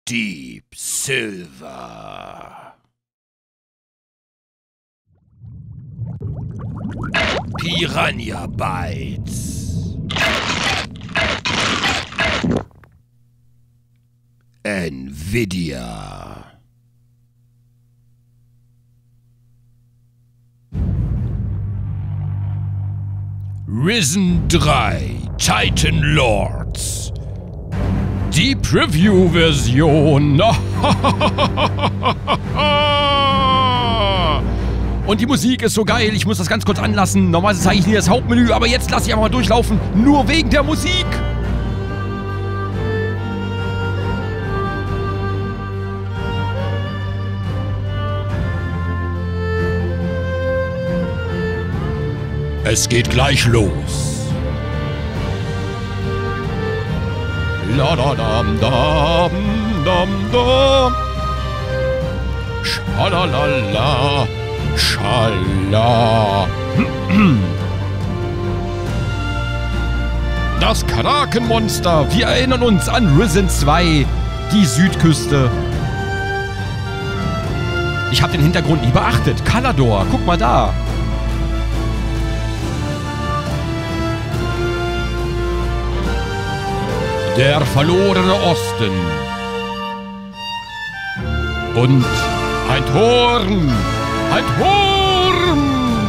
Deep Silver. Piranha Bytes. Nvidia. Risen 3 Titan Lords. Die Preview-Version. Und die Musik ist so geil, ich muss das ganz kurz anlassen. Normalerweise zeige ich nie das Hauptmenü, aber jetzt lasse ich einfach mal durchlaufen. Nur wegen der Musik. Es geht gleich los. La da dam dam dam dam. Schalalala. Schala. Das Krakenmonster. Wir erinnern uns an Risen 2. Die Südküste. Ich habe den Hintergrund nie beachtet. Kalador. Guck mal da. Der verlorene Osten. Und ein Turm. Ein Turm.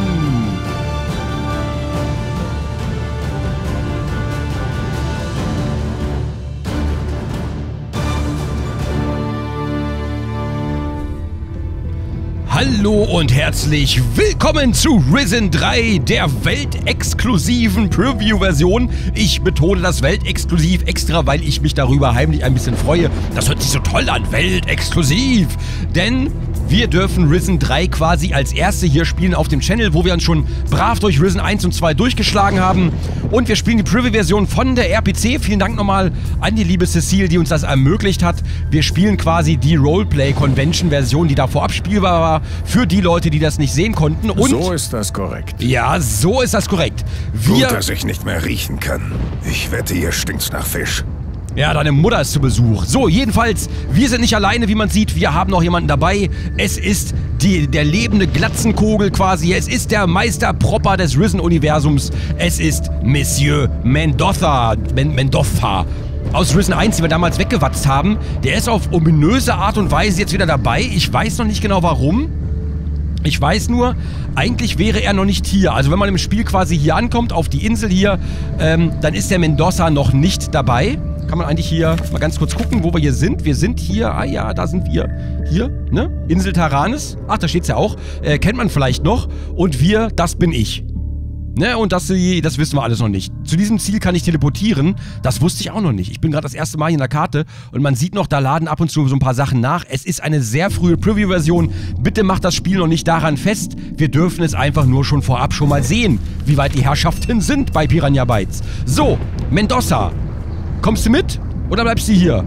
Hallo und herzlich willkommen zu Risen 3, der weltexklusiven Preview-Version. Ich betone das weltexklusiv extra, weil ich mich darüber heimlich ein bisschen freue. Das hört sich so toll an, weltexklusiv. Denn wir dürfen Risen 3 quasi als erste hier spielen auf dem Channel, wo wir uns schon brav durch Risen 1 und 2 durchgeschlagen haben. Und wir spielen die Preview-Version von der RPC. Vielen Dank nochmal an die liebe Cecile, die uns das ermöglicht hat. Wir spielen quasi die Roleplay-Convention-Version, die davor abspielbar war, für die Leute, die das nicht sehen konnten. Und so ist das korrekt. Ja, so ist das korrekt. Gut, dass ich nicht mehr riechen kann. Ich wette, hier stinkt's nach Fisch. Ja, deine Mutter ist zu Besuch. So, jedenfalls, wir sind nicht alleine, wie man sieht. Wir haben noch jemanden dabei. Es ist der lebende Glatzenkogel quasi. Es ist der Meister Proper des Risen-Universums. Es ist Monsieur Mendoza. Mendoza. Aus Risen 1, die wir damals weggewatzt haben. Der ist auf ominöse Art und Weise jetzt wieder dabei. Ich weiß noch nicht genau warum. Ich weiß nur, eigentlich wäre er noch nicht hier. Also wenn man im Spiel quasi hier ankommt, auf die Insel hier, dann ist der Mendoza noch nicht dabei. Kann man eigentlich hier mal ganz kurz gucken, wo wir hier sind. Wir sind hier, ah ja, da sind wir. Hier, ne? Insel Taranis. Ach, da steht's ja auch. Kennt man vielleicht noch. Und wir, das bin ich. Ne? Und das wissen wir alles noch nicht. Zu diesem Ziel kann ich teleportieren. Das wusste ich auch noch nicht. Ich bin gerade das erste Mal hier in der Karte und man sieht noch, da laden ab und zu so ein paar Sachen nach. Es ist eine sehr frühe Preview-Version. Bitte macht das Spiel noch nicht daran fest. Wir dürfen es einfach nur schon vorab schon mal sehen, wie weit die Herrschaften sind bei Piranha Bytes. So, Mendoza. Kommst du mit oder bleibst du hier?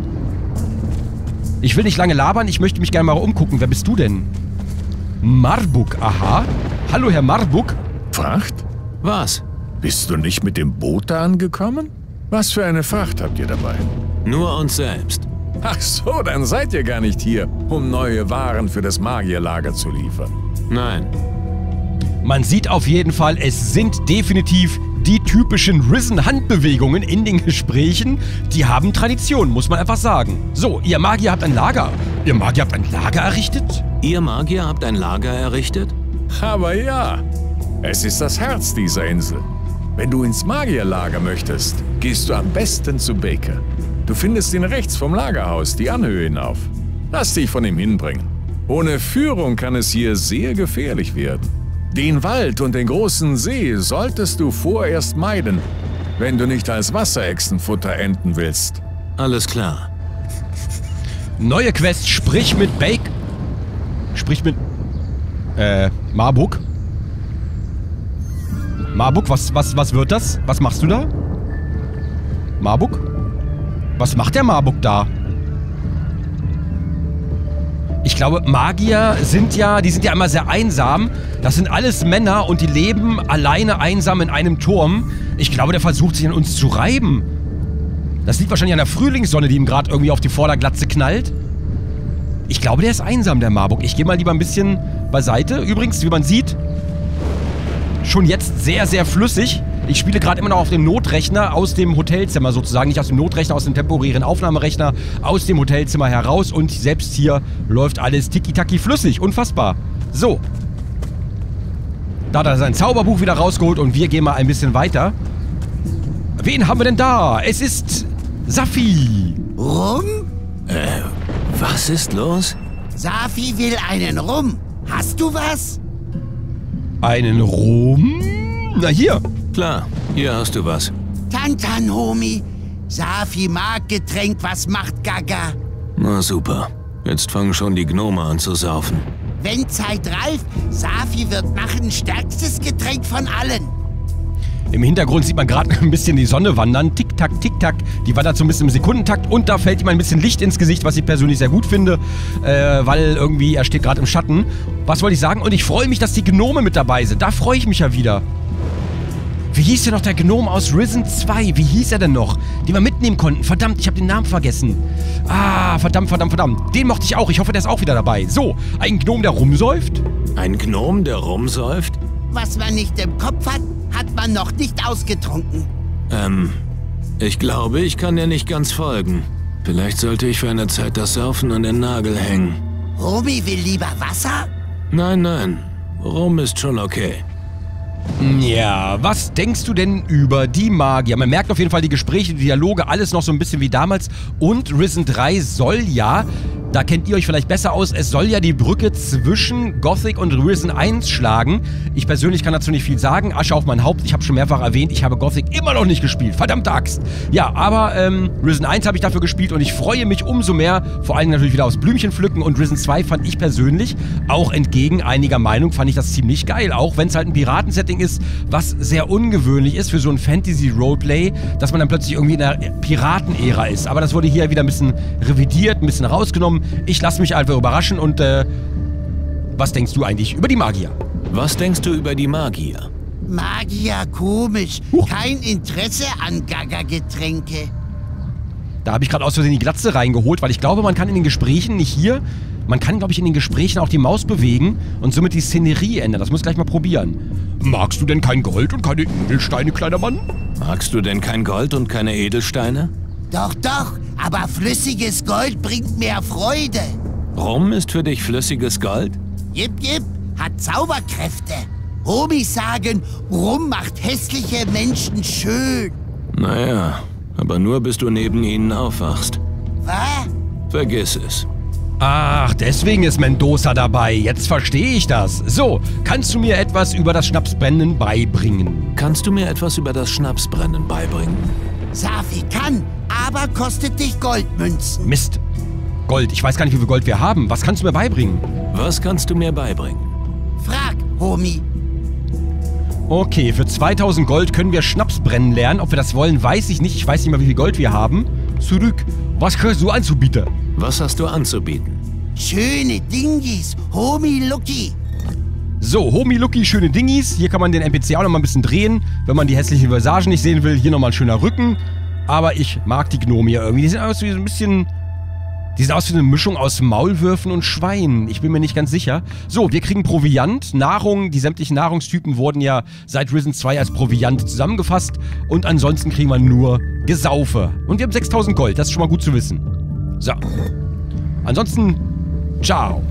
Ich will nicht lange labern, ich möchte mich gerne mal umgucken. Wer bist du denn? Marbuk, aha. Hallo, Herr Marbuk. Fracht? Was? Bist du nicht mit dem Boot da angekommen? Was für eine Fracht habt ihr dabei? Nur uns selbst. Ach so, dann seid ihr gar nicht hier, um neue Waren für das Magierlager zu liefern. Nein. Man sieht auf jeden Fall, es sind definitiv die typischen Risen-Handbewegungen in den Gesprächen. Die haben Tradition, muss man einfach sagen. So, ihr Magier habt ein Lager. Ihr Magier habt ein Lager errichtet? Ihr Magier habt ein Lager errichtet? Aber ja, es ist das Herz dieser Insel. Wenn du ins Magierlager möchtest, gehst du am besten zu Baker. Du findest ihn rechts vom Lagerhaus, die Anhöhe hinauf. Lass dich von ihm hinbringen. Ohne Führung kann es hier sehr gefährlich werden. Den Wald und den großen See solltest du vorerst meiden, wenn du nicht als Wasserechsenfutter enden willst. Alles klar. Neue Quest, sprich mit Baker. Sprich mit... Marbuk? Marbuk, was wird das? Was machst du da? Marbuk? Was macht der Marbuk da? Ich glaube, Magier sind ja immer sehr einsam. Das sind alles Männer und die leben alleine einsam in einem Turm. Ich glaube, der versucht sich an uns zu reiben. Das liegt wahrscheinlich an der Frühlingssonne, die ihm gerade irgendwie auf die Vorderglatze knallt. Ich glaube, der ist einsam, der Marburg. Ich gehe mal lieber ein bisschen beiseite. Übrigens, wie man sieht, schon jetzt sehr, sehr flüssig. Ich spiele gerade immer noch auf dem Notrechner aus dem Hotelzimmer sozusagen. Nicht aus dem Notrechner, aus dem temporären Aufnahmerechner, aus dem Hotelzimmer heraus. Und selbst hier läuft alles tiki-taki flüssig. Unfassbar. So. Da hat er sein Zauberbuch wieder rausgeholt und wir gehen mal ein bisschen weiter. Wen haben wir denn da? Es ist Safi. Rum? Was ist los? Safi will einen Rum. Hast du was? Einen Rum? Na hier. Klar, hier hast du was. Tantan, Homie. Safi mag Getränk, was macht Gaga? Na super. Jetzt fangen schon die Gnome an zu saufen. Wenn Zeit reif, Safi wird machen stärkstes Getränk von allen. Im Hintergrund sieht man gerade ein bisschen die Sonne wandern. Tick-Tack, Tick-Tack. Die wandert so ein bisschen im Sekundentakt. Und da fällt ihm ein bisschen Licht ins Gesicht, was ich persönlich sehr gut finde. Weil irgendwie, er steht gerade im Schatten. Was wollte ich sagen? Und ich freue mich, dass die Gnome mit dabei sind. Da freue ich mich ja wieder. Wie hieß denn noch der Gnome aus Risen 2? Wie hieß er denn noch? Den wir mitnehmen konnten. Verdammt, ich habe den Namen vergessen. Ah, verdammt. Den mochte ich auch. Ich hoffe, der ist auch wieder dabei. So, ein Gnome, der rumsäuft. Ein Gnom, der rumsäuft? Was man nicht im Kopf hat, hat man noch nicht ausgetrunken. Ich glaube, ich kann dir nicht ganz folgen. Vielleicht sollte ich für eine Zeit das Saufen an den Nagel hängen. Homie will lieber Wasser? Nein. Rum ist schon okay. Ja, was denkst du denn über die Magier? Man merkt auf jeden Fall die Gespräche, die Dialoge, alles noch so ein bisschen wie damals. Und Risen 3 soll ja, da kennt ihr euch vielleicht besser aus, es soll ja die Brücke zwischen Gothic und Risen 1 schlagen. Ich persönlich kann dazu nicht viel sagen. Asche auf mein Haupt, ich habe schon mehrfach erwähnt, ich habe Gothic immer noch nicht gespielt. Verdammte Axt. Ja, aber Risen 1 habe ich dafür gespielt und ich freue mich umso mehr, vor allem natürlich wieder aufs Blümchen pflücken. Und Risen 2 fand ich persönlich, auch entgegen einiger Meinung, fand ich das ziemlich geil. Auch wenn es halt ein Piratensetting ist, was sehr ungewöhnlich ist für so ein Fantasy-Roleplay, dass man dann plötzlich irgendwie in der Piratenära ist. Aber das wurde hier wieder ein bisschen revidiert, ein bisschen rausgenommen. Ich lasse mich einfach überraschen und was denkst du eigentlich über die Magier? Was denkst du über die Magier? Magier, komisch. Kein Interesse an Gaga-Getränke. Da habe ich gerade aus Versehen die Glatze reingeholt, weil ich glaube, man kann in den Gesprächen, nicht hier, man kann, glaube ich, in den Gesprächen auch die Maus bewegen und somit die Szenerie ändern. Das muss ich gleich mal probieren. Magst du denn kein Gold und keine Edelsteine, kleiner Mann? Magst du denn kein Gold und keine Edelsteine? Doch, aber flüssiges Gold bringt mehr Freude. Rum ist für dich flüssiges Gold? Jip, hat Zauberkräfte. Homies sagen, Rum macht hässliche Menschen schön. Naja, aber nur bis du neben ihnen aufwachst. Was? Vergiss es. Ach, deswegen ist Mendoza dabei. Jetzt verstehe ich das. So, kannst du mir etwas über das Schnapsbrennen beibringen? Kannst du mir etwas über das Schnapsbrennen beibringen? Safi kann, aber kostet dich Goldmünzen. Mist. Gold. Ich weiß gar nicht, wie viel Gold wir haben. Was kannst du mir beibringen? Was kannst du mir beibringen? Frag, Homie. Okay, für 2000 Gold können wir Schnapsbrennen lernen. Ob wir das wollen, weiß ich nicht. Ich weiß nicht mal, wie viel Gold wir haben. Zurück. Was kannst du anzubieten? Was hast du anzubieten? Schöne Dingis, Homie Lucky. So, Homie Lucky, schöne Dingis. Hier kann man den NPC auch noch mal ein bisschen drehen, wenn man die hässlichen Visagen nicht sehen will. Hier nochmal ein schöner Rücken. Aber ich mag die Gnome hier irgendwie. Die sehen aus wie so ein bisschen... Die sehen aus wie eine Mischung aus Maulwürfen und Schweinen. Ich bin mir nicht ganz sicher. So, wir kriegen Proviant, Nahrung. Die sämtlichen Nahrungstypen wurden ja seit Risen 2 als Proviant zusammengefasst. Und ansonsten kriegen wir nur Gesaufe. Und wir haben 6000 Gold. Das ist schon mal gut zu wissen. So. Ansonsten, ciao.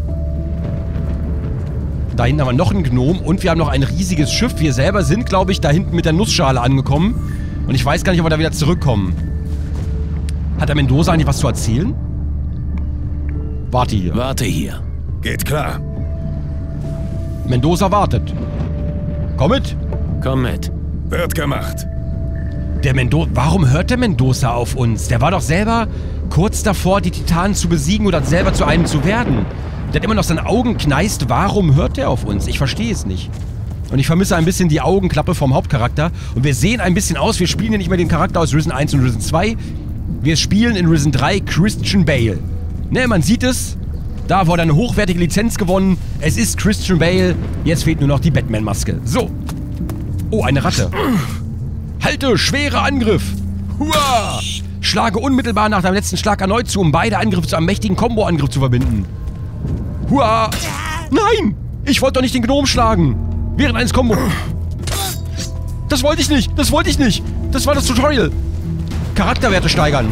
Da hinten haben wir noch einen Gnom und wir haben noch ein riesiges Schiff. Wir selber sind, glaube ich, da hinten mit der Nussschale angekommen. Und ich weiß gar nicht, ob wir da wieder zurückkommen. Hat der Mendoza eigentlich was zu erzählen? Warte hier. Warte hier. Geht klar. Mendoza wartet. Komm mit. Komm mit. Wird gemacht. Der Mendoza... Warum hört der Mendoza auf uns? Der war doch selber kurz davor, die Titanen zu besiegen oder selber zu einem zu werden. Der hat immer noch seine Augen kneist. Warum hört der auf uns? Ich verstehe es nicht. Und ich vermisse ein bisschen die Augenklappe vom Hauptcharakter. Und wir sehen ein bisschen aus. Wir spielen ja nicht mehr den Charakter aus Risen 1 und Risen 2. Wir spielen in Risen 3 Christian Bale. Ne, man sieht es. Da wurde eine hochwertige Lizenz gewonnen. Es ist Christian Bale. Jetzt fehlt nur noch die Batman-Maske. So. Oh, eine Ratte. Halte, schwerer Angriff. Hua! Schlage unmittelbar nach deinem letzten Schlag erneut zu, um beide Angriffe zu einem mächtigen Combo-Angriff zu verbinden. Hua! Nein! Ich wollte doch nicht den Gnom schlagen. Während eines Combo. Das wollte ich nicht. Das wollte ich nicht. Das war das Tutorial. Charakterwerte steigern.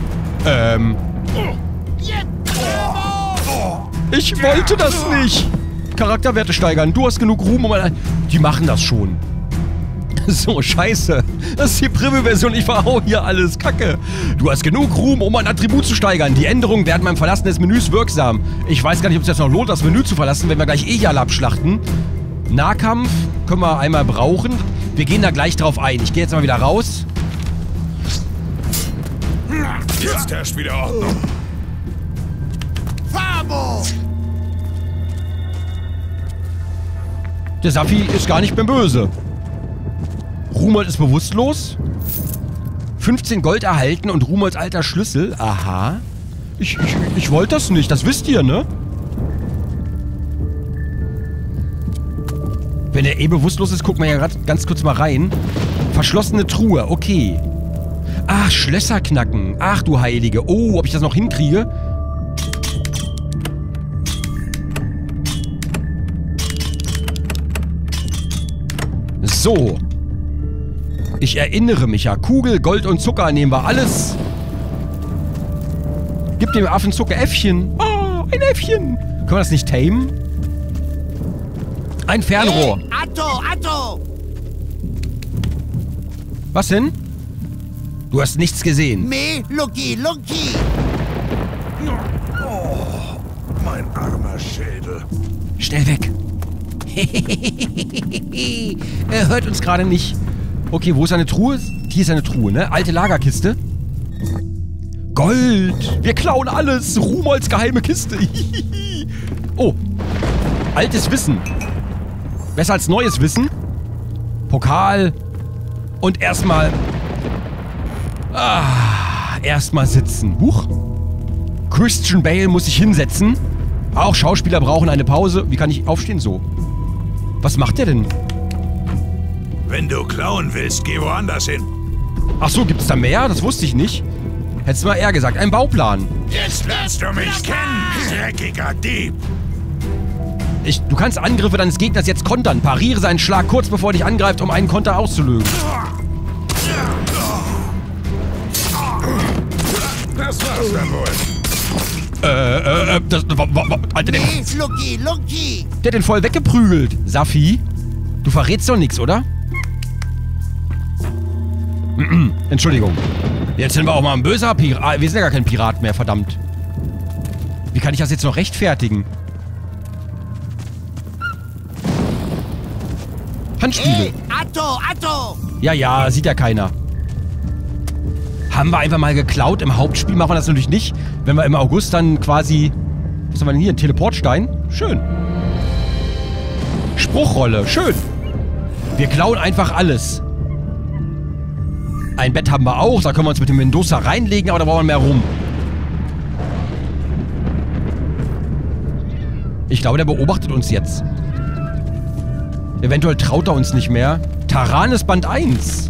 Ich wollte das nicht. Charakterwerte steigern. Du hast genug Ruhm, um ein... Die machen das schon. So, scheiße. Das ist die Preview-Version. Ich verhau hier alles. Kacke. Du hast genug Ruhm, um ein Attribut zu steigern. Die Änderungen werden beim Verlassen des Menüs wirksam. Ich weiß gar nicht, ob es jetzt noch lohnt, das Menü zu verlassen, wenn wir gleich Ejal abschlachten. Nahkampf können wir einmal brauchen. Wir gehen da gleich drauf ein. Ich gehe jetzt mal wieder raus. Jetzt herrscht wieder Ordnung. Fabo! Der Safi ist gar nicht mehr böse. Rumold ist bewusstlos. 15 Gold erhalten und Rumolds alter Schlüssel. Aha. Ich wollte das nicht. Das wisst ihr, ne? Wenn er bewusstlos ist, gucken wir ja gerade ganz kurz mal rein. Verschlossene Truhe. Okay. Ach, Schlösser knacken. Ach, du Heilige. Oh, ob ich das noch hinkriege? So. Ich erinnere mich ja. Kugel, Gold und Zucker nehmen wir alles. Gib dem Affen Zuckeräffchen. Oh, ein Äffchen. Können wir das nicht tamen? Ein Fernrohr. Hey, Atto! Was denn? Du hast nichts gesehen. Me, Lucky! Oh, mein armer Schädel. Schnell weg. Er hört uns gerade nicht. Okay, wo ist eine Truhe? Hier ist eine Truhe, ne? Alte Lagerkiste. Gold. Wir klauen alles. Rumolds geheime Kiste. Oh. Altes Wissen. Besser als neues Wissen. Pokal. Und erstmal... erstmal sitzen. Huch. Christian Bale muss sich hinsetzen. Auch Schauspieler brauchen eine Pause. Wie kann ich aufstehen? So. Was macht der denn? Wenn du klauen willst, geh woanders hin. Ach so, gibt es da mehr? Das wusste ich nicht. Hättest du mal eher gesagt. Ein Bauplan. Jetzt lernst du mich kennen, dreckiger Dieb. Du kannst Angriffe deines Gegners jetzt kontern. Pariere seinen Schlag kurz bevor er dich angreift, um einen Konter auszulösen. Das war's dann wohl. Alter, Me, Lucky! der hat den voll weggeprügelt. Safi, du verrätst doch nichts, oder? Entschuldigung. Jetzt sind wir auch mal ein böser Pirat. Wir sind ja gar kein Pirat mehr, verdammt. Wie kann ich das jetzt noch rechtfertigen? Handspiegel. Hey, Atto! Ja, sieht ja keiner. Haben wir einfach mal geklaut. Im Hauptspiel machen wir das natürlich nicht. Wenn wir im August dann quasi... Was haben wir denn hier? Ein Teleportstein? Schön. Spruchrolle. Schön. Wir klauen einfach alles. Ein Bett haben wir auch. Da können wir uns mit dem Mendoza reinlegen, aber da brauchen wir mehr rum. Ich glaube, der beobachtet uns jetzt. Eventuell traut er uns nicht mehr. Taranis Band 1.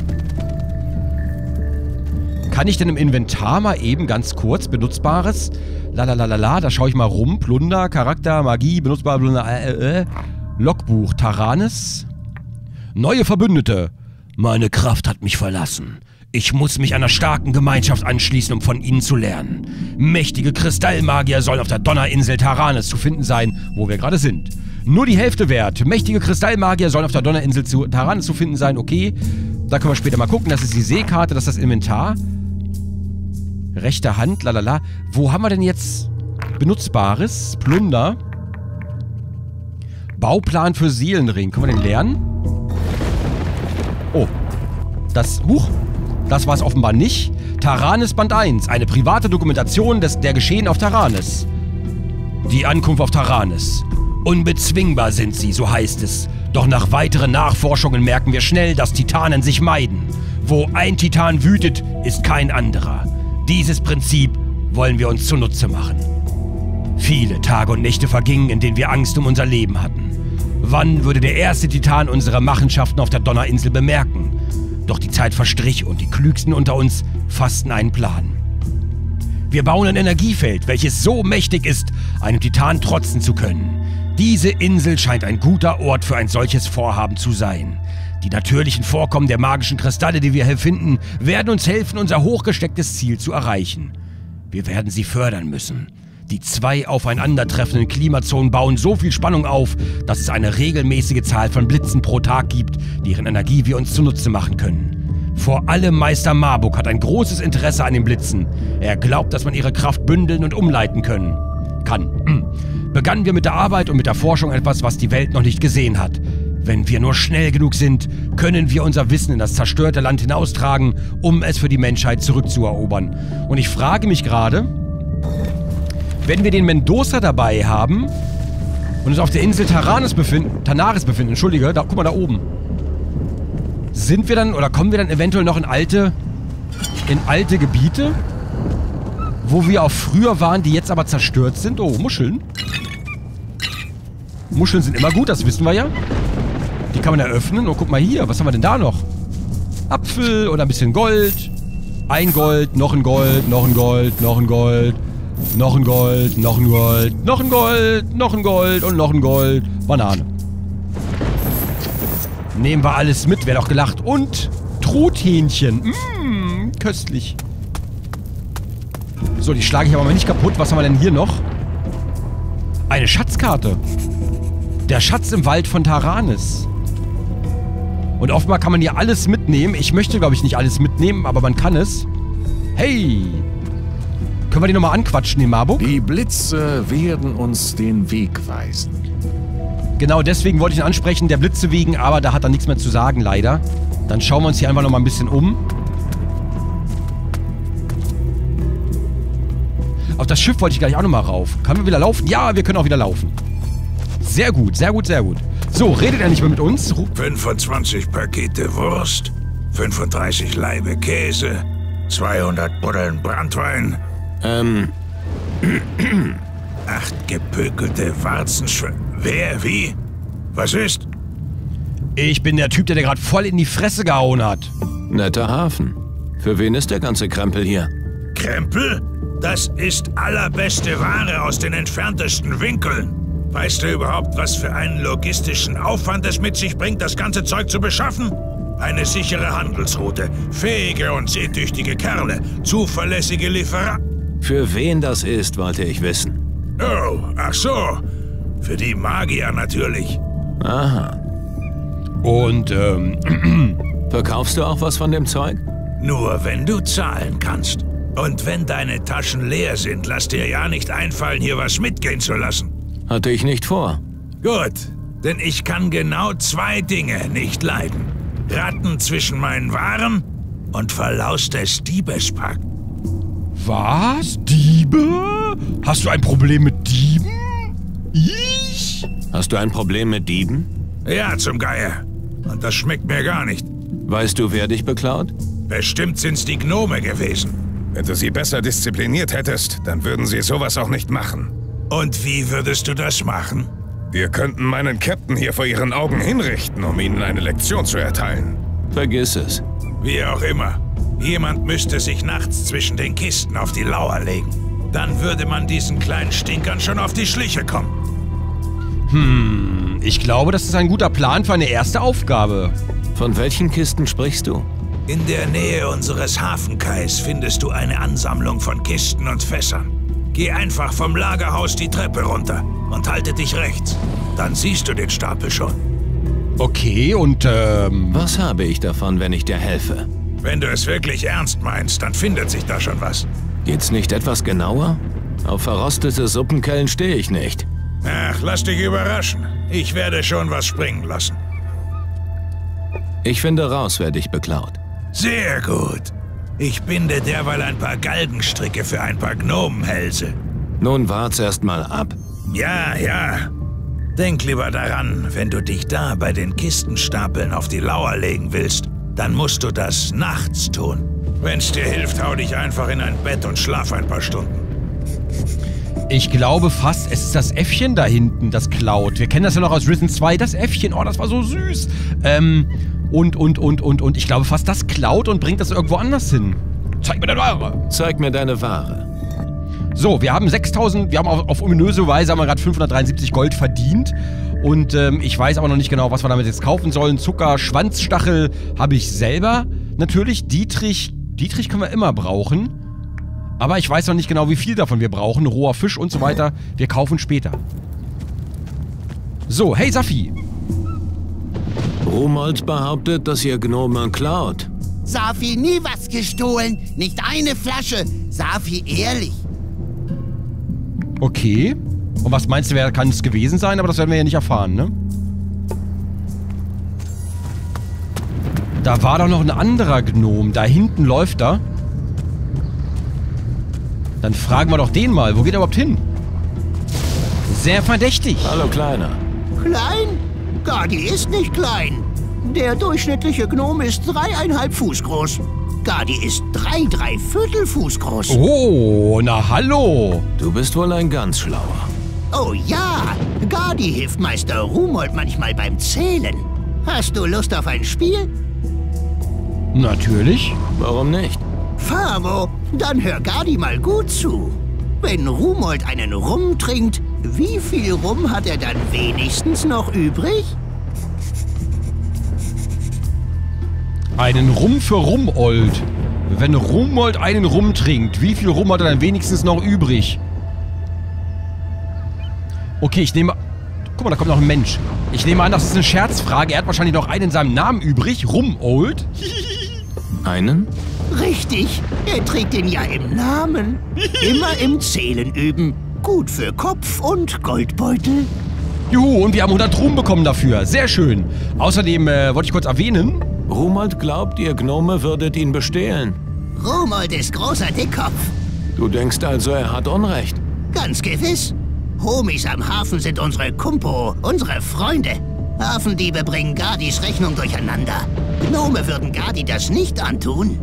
Kann ich denn im Inventar mal eben ganz kurz Benutzbares? Da schaue ich mal rum. Plunder, Charakter, Magie, benutzbare Plunder, Logbuch, Taranis. Neue Verbündete. Meine Kraft hat mich verlassen. Ich muss mich einer starken Gemeinschaft anschließen, um von ihnen zu lernen. Mächtige Kristallmagier sollen auf der Donnerinsel Taranis zu finden sein, wo wir gerade sind. Nur die Hälfte wert. Mächtige Kristallmagier sollen auf der Donnerinsel Taranis zu finden sein. Okay, da können wir später mal gucken. Das ist die Seekarte, das ist das Inventar. Rechte Hand, Wo haben wir denn jetzt Benutzbares? Plunder. Bauplan für Seelenring. Können wir den lernen? Oh. Das war es offenbar nicht. Taranis Band 1. Eine private Dokumentation der Geschehen auf Taranis. Die Ankunft auf Taranis. Unbezwingbar sind sie, so heißt es. Doch nach weiteren Nachforschungen merken wir schnell, dass Titanen sich meiden. Wo ein Titan wütet, ist kein anderer. Dieses Prinzip wollen wir uns zunutze machen. Viele Tage und Nächte vergingen, in denen wir Angst um unser Leben hatten. Wann würde der erste Titan unsere Machenschaften auf der Donnerinsel bemerken? Doch die Zeit verstrich und die Klügsten unter uns fassten einen Plan. Wir bauen ein Energiefeld, welches so mächtig ist, einem Titan trotzen zu können. Diese Insel scheint ein guter Ort für ein solches Vorhaben zu sein. Die natürlichen Vorkommen der magischen Kristalle, die wir hier finden, werden uns helfen, unser hochgestecktes Ziel zu erreichen. Wir werden sie fördern müssen. Die 2 aufeinandertreffenden Klimazonen bauen so viel Spannung auf, dass es eine regelmäßige Zahl von Blitzen pro Tag gibt, deren Energie wir uns zunutze machen können. Vor allem Meister Marbuk hat ein großes Interesse an den Blitzen. Er glaubt, dass man ihre Kraft bündeln und umleiten kann. Begannen wir mit der Arbeit und mit der Forschung etwas, was die Welt noch nicht gesehen hat. Wenn wir nur schnell genug sind, können wir unser Wissen in das zerstörte Land hinaustragen, um es für die Menschheit zurückzuerobern. Und ich frage mich gerade, wenn wir den Mendoza dabei haben und uns auf der Insel Tanaris befinden, entschuldige, guck mal da oben. Sind wir dann, oder kommen wir dann eventuell noch in alte Gebiete, wo wir auch früher waren, die jetzt aber zerstört sind? Oh, Muscheln. Muscheln sind immer gut, das wissen wir ja. Die kann man eröffnen. Oh, guck mal hier, was haben wir denn da noch? Apfel oder ein bisschen Gold. Ein Gold, noch ein Gold, noch ein Gold, noch ein Gold. Noch ein Gold, noch ein Gold, noch ein Gold, noch ein Gold und noch ein Gold. Banane. Nehmen wir alles mit, wäre doch gelacht. Und Truthähnchen. Köstlich. So, die schlage ich aber mal nicht kaputt. Was haben wir denn hier noch? Eine Schatzkarte. Der Schatz im Wald von Tanaris. Und offenbar kann man hier alles mitnehmen. Ich möchte, glaube ich, nicht alles mitnehmen, aber man kann es. Hey! Können wir die nochmal anquatschen, den Marbuk? Die Blitze werden uns den Weg weisen. Genau, deswegen wollte ich ihn ansprechen, der Blitze wegen, aber da hat er nichts mehr zu sagen, leider. Dann schauen wir uns hier einfach nochmal ein bisschen um. Auf das Schiff wollte ich gleich auch nochmal rauf. Können wir wieder laufen? Ja, wir können auch wieder laufen. Sehr gut, sehr gut, sehr gut. So, redet er nicht mehr mit uns? 25 Pakete Wurst, 35 Laibe Käse, 200 Buddeln Branntwein, 8 gepökelte Warzenschweine. Wer? Wie? Was ist? Ich bin der Typ, der dir gerade voll in die Fresse gehauen hat. Netter Hafen. Für wen ist der ganze Krempel hier? Krempel? Das ist allerbeste Ware aus den entferntesten Winkeln. Weißt du überhaupt, was für einen logistischen Aufwand es mit sich bringt, das ganze Zeug zu beschaffen? Eine sichere Handelsroute, fähige und seetüchtige Kerle, zuverlässige Lieferanten. Für wen das ist, wollte ich wissen. Oh, ach so. Für die Magier natürlich. Aha. Und, Verkaufst du auch was von dem Zeug? Nur wenn du zahlen kannst. Und wenn deine Taschen leer sind, lass dir ja nicht einfallen, hier was mitgehen zu lassen. Hatte ich nicht vor. Gut, denn ich kann genau 2 Dinge nicht leiden. Ratten zwischen meinen Waren und verlaustes Diebespack. was? Diebe? Hast du ein Problem mit Dieben? Ich? Hast du ein Problem mit Dieben? Ja, zum Geier. Und das schmeckt mir gar nicht. Weißt du, wer dich beklaut? Bestimmt sind's die Gnome gewesen. Wenn du sie besser diszipliniert hättest, dann würden sie sowas auch nicht machen. Und wie würdest du das machen? Wir könnten meinen Captain hier vor ihren Augen hinrichten, um ihnen eine Lektion zu erteilen. Vergiss es. Wie auch immer. Jemand müsste sich nachts zwischen den Kisten auf die Lauer legen. Dann würde man diesen kleinen Stinkern schon auf die Schliche kommen. Ich glaube, das ist ein guter Plan für eine erste Aufgabe. Von welchen Kisten sprichst du? In der Nähe unseres Hafenkais findest du eine Ansammlung von Kisten und Fässern. Geh einfach vom Lagerhaus die Treppe runter und halte dich rechts. Dann siehst du den Stapel schon. Okay, und Was habe ich davon, wenn ich dir helfe? Wenn du es wirklich ernst meinst, dann findet sich da schon was. Geht's nicht etwas genauer? Auf verrostete Suppenkellen stehe ich nicht. Ach, lass dich überraschen. Ich werde schon was springen lassen. Ich finde raus, wer dich beklaut. Sehr gut. Ich binde derweil ein paar Galgenstricke für ein paar Gnomenhälse. Nun wart's erst mal ab. Ja, ja. Denk lieber daran, wenn du dich da bei den Kistenstapeln auf die Lauer legen willst, dann musst du das nachts tun. Wenn's dir hilft, hau dich einfach in ein Bett und schlaf ein paar Stunden. ich glaube fast, es ist das Äffchen da hinten, das klaut. Wir kennen das ja noch aus Risen 2, das Äffchen. Oh, das war so süß. Und ich glaube fast, das klaut und bringt das irgendwo anders hin. Zeig mir deine Ware. Zeig mir deine Ware. So, wir haben 6.000, wir haben auf ominöse Weise haben wir gerade 573 Gold verdient. Und ich weiß aber noch nicht genau, was wir damit jetzt kaufen sollen. Zucker, Schwanzstachel habe ich selber. Natürlich, Dietrich können wir immer brauchen. Aber ich weiß noch nicht genau, wie viel davon wir brauchen. Roher Fisch und so weiter. Wir kaufen später. So, hey Safi. Rumold behauptet, dass ihr Gnome klaut. Safi, nie was gestohlen. Nicht eine Flasche. Safi, ehrlich. Okay. Und was meinst du, wer kann es gewesen sein? Aber das werden wir ja nicht erfahren, ne? Da war doch noch ein anderer Gnom. Da hinten läuft er. Dann fragen wir doch den mal. Wo geht er überhaupt hin? Sehr verdächtig. Hallo, Kleiner. Klein? Gardi ist nicht klein. Der durchschnittliche Gnome ist 3,5 Fuß groß. Gardi ist 3,75 Fuß groß. Oh, na hallo. Du bist wohl ein ganz schlauer. Oh ja, Gardi hilft Meister Rumold manchmal beim Zählen. Hast du Lust auf ein Spiel? Natürlich. Warum nicht? Favo, dann hör Gardi mal gut zu. Wenn Rumold einen Rum trinkt, wie viel Rum hat er dann wenigstens noch übrig? Einen Rum für Rumold. Wenn Rumold einen Rum trinkt, wie viel Rum hat er dann wenigstens noch übrig? Okay, ich nehme... Guck mal, da kommt noch ein Mensch. Ich nehme an, das ist eine Scherzfrage. Er hat wahrscheinlich noch einen in seinem Namen übrig. Rumold. Einen? Richtig, er trägt ihn ja im Namen. Immer im Zählen üben. Gut für Kopf und Goldbeutel. Juhu, und wir haben 100 Ruhm bekommen dafür. Sehr schön. Außerdem wollte ich kurz erwähnen... Rumold glaubt, ihr Gnome würdet ihn bestehlen. Rumold ist großer Dickkopf. Du denkst also, er hat Unrecht? Ganz gewiss. Homies am Hafen sind unsere Kumpo, unsere Freunde. Hafendiebe bringen Gardis Rechnung durcheinander. Gnome würden Gardi das nicht antun.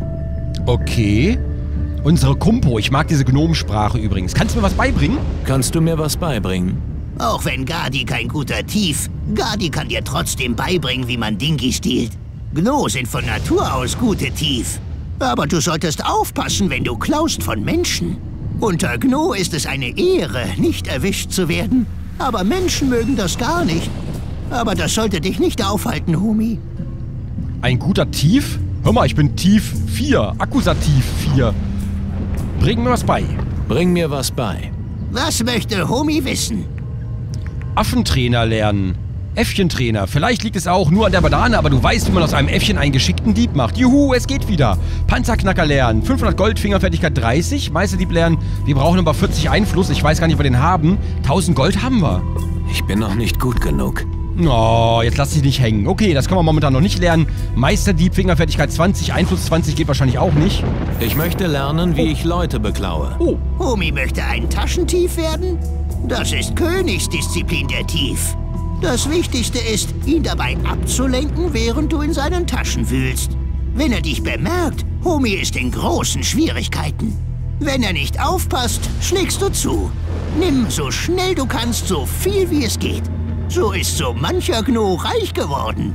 Okay. Unsere Kumpo. Ich mag diese Gnomensprache übrigens. Kannst du mir was beibringen? Kannst du mir was beibringen? Auch wenn Gardi kein guter Tief, Gardi kann dir trotzdem beibringen, wie man Dingi stiehlt. Gno sind von Natur aus gute Tief. Aber du solltest aufpassen, wenn du klaust von Menschen. Unter Gno ist es eine Ehre, nicht erwischt zu werden. Aber Menschen mögen das gar nicht. Aber das sollte dich nicht aufhalten, Homie. Ein guter Tief? Hör mal, ich bin Tief 4. Akkusativ 4. Bring mir was bei. Bring mir was bei. Was möchte Homie wissen? Affentrainer lernen. Äffchentrainer. Vielleicht liegt es auch nur an der Banane, aber du weißt, wie man aus einem Äffchen einen geschickten Dieb macht. Juhu, es geht wieder. Panzerknacker lernen. 500 Gold, Fingerfertigkeit 30. Meisterdieb lernen. Wir brauchen aber 40 Einfluss. Ich weiß gar nicht, ob wir den haben. 1000 Gold haben wir. Ich bin noch nicht gut genug. Oh, jetzt lass dich nicht hängen. Okay, das können wir momentan noch nicht lernen. Meisterdieb, Fingerfertigkeit 20, Einfluss 20 geht wahrscheinlich auch nicht. Ich möchte lernen, wie ich Leute beklaue. Oh. Homie möchte ein Taschentief werden? Das ist Königsdisziplin, der Tief. Das Wichtigste ist, ihn dabei abzulenken, während du in seinen Taschen wühlst. Wenn er dich bemerkt, Homie ist in großen Schwierigkeiten. Wenn er nicht aufpasst, schlägst du zu. Nimm so schnell du kannst, so viel wie es geht. So ist so mancher Gno reich geworden.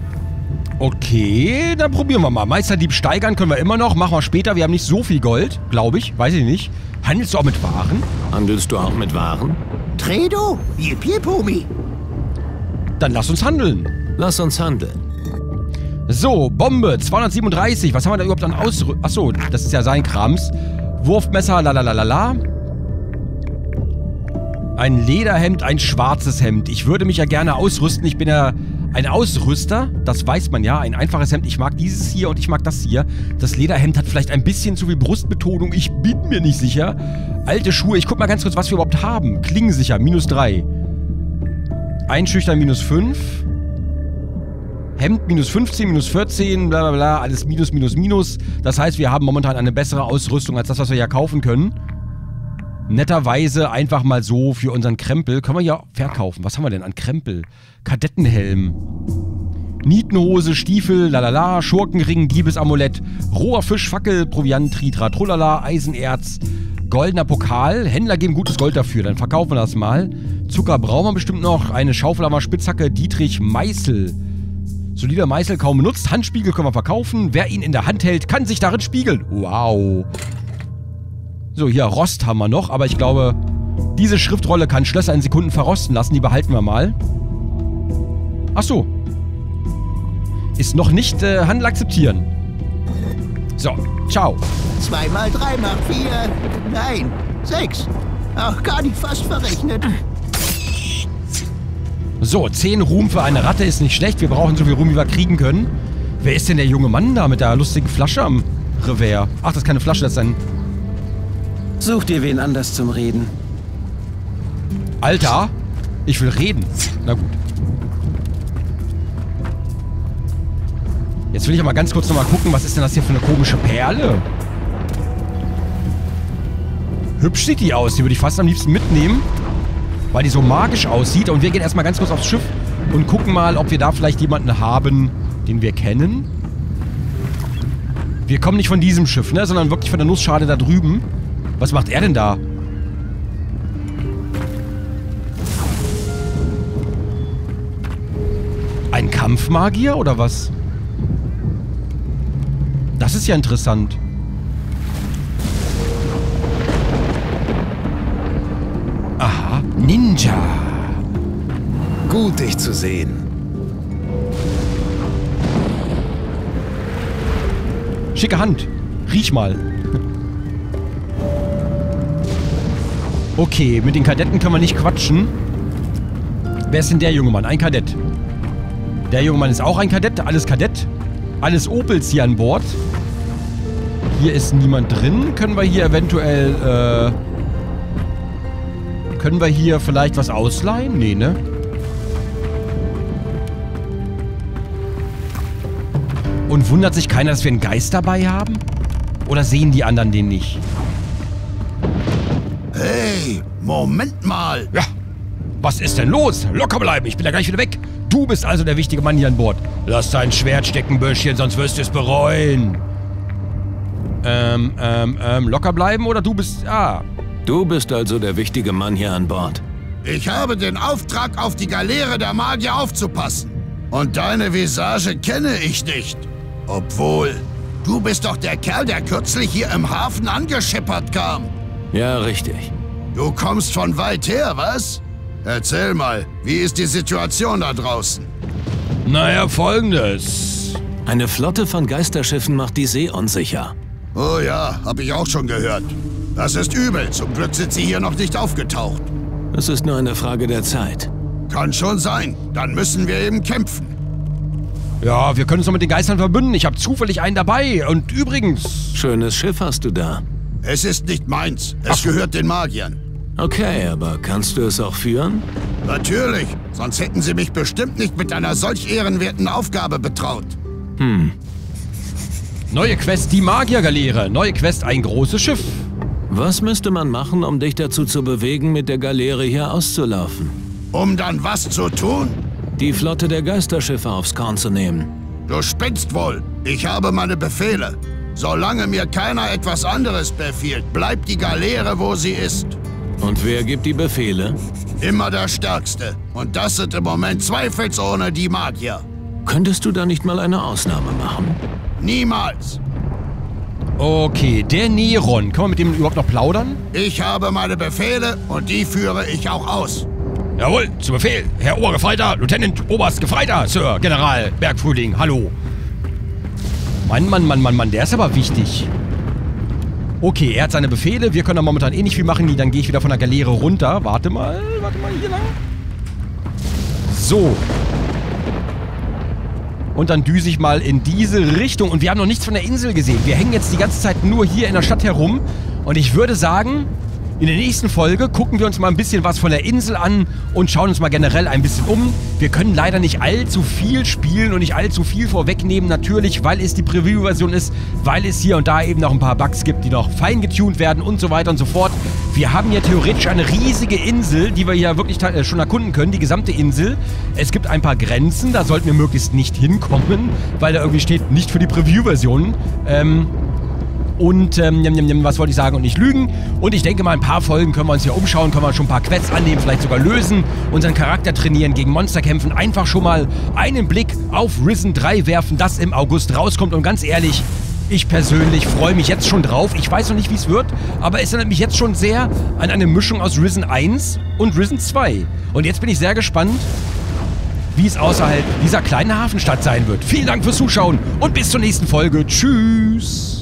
Okay, dann probieren wir mal. Meisterdieb steigern können wir immer noch. Machen wir später. Wir haben nicht so viel Gold, glaube ich. Weiß ich nicht. Handelst du auch mit Waren? Handelst du auch mit Waren? Tredo? Jip, jip, Homie. Dann lass uns handeln. Lass uns handeln. So, Bombe, 237. Was haben wir da überhaupt an Ausrüstung? Achso, das ist ja sein Krams. Wurfmesser, lalalala. Ein Lederhemd, ein schwarzes Hemd. Ich würde mich ja gerne ausrüsten. Ich bin ja ein Ausrüster. Das weiß man ja. Ein einfaches Hemd. Ich mag dieses hier und ich mag das hier. Das Lederhemd hat vielleicht ein bisschen zu viel Brustbetonung. Ich bin mir nicht sicher. Alte Schuhe. Ich guck mal ganz kurz, was wir überhaupt haben. Klingensicher, -3. Einschüchtern, -5. Hemd, -15, -14, bla bla bla. Alles Minus, Minus, Minus. Das heißt, wir haben momentan eine bessere Ausrüstung als das, was wir ja kaufen können. Netterweise einfach mal so für unseren Krempel. Können wir ja verkaufen. Was haben wir denn an Krempel? Kadettenhelm. Nietenhose, Stiefel, lalala, Schurkenring, Diebesamulett, roher Fisch, Fackel, Proviant, Tritra, Trullala, Eisenerz, goldener Pokal. Händler geben gutes Gold dafür. Dann verkaufen wir das mal. Zucker brauchen wir bestimmt noch. Eine Schaufel haben wir, Spitzhacke, Dietrich, Meißel. Solider Meißel kaum benutzt. Handspiegel können wir verkaufen. Wer ihn in der Hand hält, kann sich darin spiegeln. Wow. So, hier, Rost haben wir noch, aber ich glaube, diese Schriftrolle kann Schlösser in Sekunden verrosten lassen. Die behalten wir mal. Ach so. Ist noch nicht Handel akzeptieren. So, ciao. 2 mal 3 macht 4. Nein, 6. Ach, gar nicht fast verrechnet. So, 10 Ruhm für eine Ratte ist nicht schlecht. Wir brauchen so viel Ruhm, wie wir kriegen können. Wer ist denn der junge Mann da mit der lustigen Flasche am Revers? Ach, das ist keine Flasche, das ist ein... Such dir wen anders zum Reden. Alter, ich will reden. Na gut. Jetzt will ich aber ganz kurz nochmal gucken, was ist denn das hier für eine komische Perle? Hübsch sieht die aus. Die würde ich fast am liebsten mitnehmen, weil die so magisch aussieht. Und wir gehen erstmal ganz kurz aufs Schiff und gucken mal, ob wir da vielleicht jemanden haben, den wir kennen. Wir kommen nicht von diesem Schiff, ne, sondern wirklich von der Nussschale da drüben. Was macht er denn da? Ein Kampfmagier oder was? Das ist ja interessant. Aha, Ninja. Gut, dich zu sehen. Schicke Hand. Riech mal. Okay, mit den Kadetten können wir nicht quatschen. Wer ist denn der junge Mann? Ein Kadett. Der junge Mann ist auch ein Kadett. Alles Kadett. Alles Opels hier an Bord. Hier ist niemand drin. Können wir hier eventuell, können wir hier vielleicht was ausleihen? Nee, ne? Und wundert sich keiner, dass wir einen Geist dabei haben? Oder sehen die anderen den nicht? Hey, Moment mal. Ja, was ist denn los? Locker bleiben, ich bin ja gleich wieder weg. Du bist also der wichtige Mann hier an Bord. Lass dein Schwert stecken, Böschchen, sonst wirst du es bereuen. Locker bleiben oder du bist... Ah. Du bist also der wichtige Mann hier an Bord. Ich habe den Auftrag, auf die Galeere der Magier aufzupassen. Und deine Visage kenne ich nicht. Obwohl, du bist doch der Kerl, der kürzlich hier im Hafen angeschippert kam. Ja, richtig. Du kommst von weit her, was? Erzähl mal, wie ist die Situation da draußen? Naja, Folgendes. Eine Flotte von Geisterschiffen macht die See unsicher. Oh ja, hab ich auch schon gehört. Das ist übel. Zum Glück sind sie hier noch nicht aufgetaucht. Es ist nur eine Frage der Zeit. Kann schon sein. Dann müssen wir eben kämpfen. Ja, wir können uns noch mit den Geistern verbünden. Ich habe zufällig einen dabei. Und übrigens... Schönes Schiff hast du da. Es ist nicht meins. Es gehört den Magiern. Okay, aber kannst du es auch führen? Natürlich. Sonst hätten sie mich bestimmt nicht mit einer solch ehrenwerten Aufgabe betraut. Neue Quest, die Magiergaleere. Neue Quest, ein großes Schiff. Was müsste man machen, um dich dazu zu bewegen, mit der Galeere hier auszulaufen? Um dann was zu tun? Die Flotte der Geisterschiffe aufs Korn zu nehmen. Du spinnst wohl. Ich habe meine Befehle. Solange mir keiner etwas anderes befiehlt, bleibt die Galeere, wo sie ist. Und wer gibt die Befehle? Immer der Stärkste. Und das sind im Moment zweifelsohne die Magier. Könntest du da nicht mal eine Ausnahme machen? Niemals. Okay, der Neron. Kann man mit dem überhaupt noch plaudern? Ich habe meine Befehle und die führe ich auch aus. Jawohl, zu Befehl. Herr Obergefreiter, Lieutenant, Oberst Gefreiter, Sir, General, Bergfrühling, hallo. Mann, der ist aber wichtig. Okay, er hat seine Befehle. Wir können da momentan eh nicht viel machen. Dann gehe ich wieder von der Galeere runter. Warte mal, hier lang. So. Und dann düse ich mal in diese Richtung. Und wir haben noch nichts von der Insel gesehen. Wir hängen jetzt die ganze Zeit nur hier in der Stadt herum. Und ich würde sagen, in der nächsten Folge gucken wir uns mal ein bisschen was von der Insel an und schauen uns mal generell ein bisschen um. Wir können leider nicht allzu viel spielen und nicht allzu viel vorwegnehmen. Natürlich, weil es die Preview-Version ist, weil es hier und da eben noch ein paar Bugs gibt, die noch fein getuned werden und so weiter und so fort. Wir haben hier theoretisch eine riesige Insel, die wir hier wirklich schon erkunden können, die gesamte Insel. Es gibt ein paar Grenzen, da sollten wir möglichst nicht hinkommen, weil da irgendwie steht, nicht für die Preview-Version. Was wollte ich sagen und nicht lügen. Und ich denke mal, ein paar Folgen können wir uns hier umschauen, können wir schon ein paar Quests annehmen, vielleicht sogar lösen, unseren Charakter trainieren, gegen Monster kämpfen, einfach schon mal einen Blick auf Risen 3 werfen, das im August rauskommt. Und ganz ehrlich, Ich persönlich freue mich jetzt schon drauf. Ich weiß noch nicht, wie es wird, aber es erinnert mich jetzt schon sehr an eine Mischung aus Risen 1 und Risen 2. Und jetzt bin ich sehr gespannt, wie es außerhalb dieser kleinen Hafenstadt sein wird. Vielen Dank fürs Zuschauen und bis zur nächsten Folge. Tschüss.